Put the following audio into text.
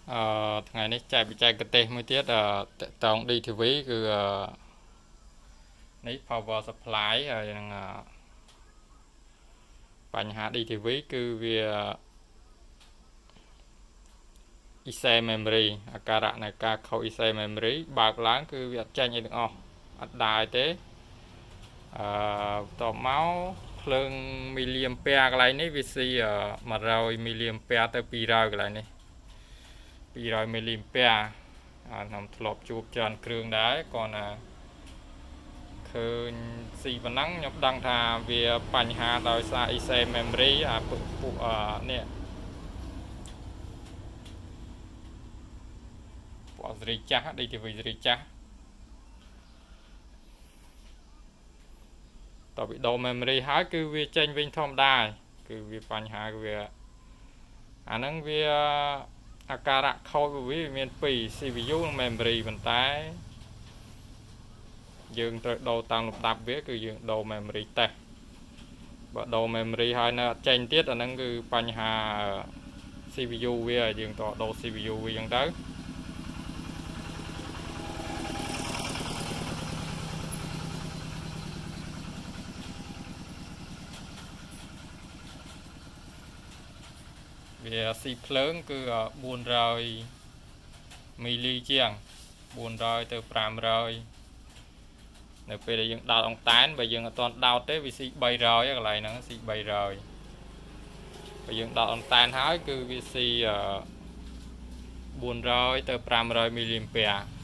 ngày nay chạy bị chạy cái tê mới tiết tổng đi TV cứ nấy power supply rồiបញ្ហា DTV គឺវាIC memory អាការៈនៃការខូច IC memory បើកឡើងគឺវាអត់ចេញអីទាំងអស់អត់ដែរទេតមកភ្លើងមីលីអាំពែកន្លែងនេះវាស៊ី100មីលីអាំពែទៅ200កន្លែងនេះ200មីលីអាំពែខ្ញុំធ្លាប់ជួបច្រើនគ្រឿងដែរគាត់ណាឃើញស៊ីប៉ុណ្ណឹងខ្ញុំដឹងថាវាបញ្ហាដោយសារ IC memory ពួកនេះពួកសេរីចាស់ DTV សេរីចាស់តបពីដូរ memory ហើយគឺវាចេញវិញធម្មតាគឺវាបញ្ហាគឺវាអាហ្នឹងវាអាការៈខូចរបស់វាមាន2 CPU និង memory ប៉ុន្តែយើងត្រូវដូរតាមលំដាប់វាគឺយើងដូរ memory តេស្តបើដូរ memory ហើយនៅអត់ចេញទៀតអាហ្នឹងគឺបញ្ហា CPU វាយើងតដូរ CPU វាអញ្ចឹងទៅវាស៊ីភ្លើងគឺ400មីលីជាង400ទៅ500នៅពេលដែលយើងដោតអង្តែនបើយើងអត់ទាន់ដោតទេវាស៊ី300កន្លែងហ្នឹងស៊ី300បើយើងដោតអង្តែនហើយគឺវាស៊ី400ទៅ500មីលីអាំពែ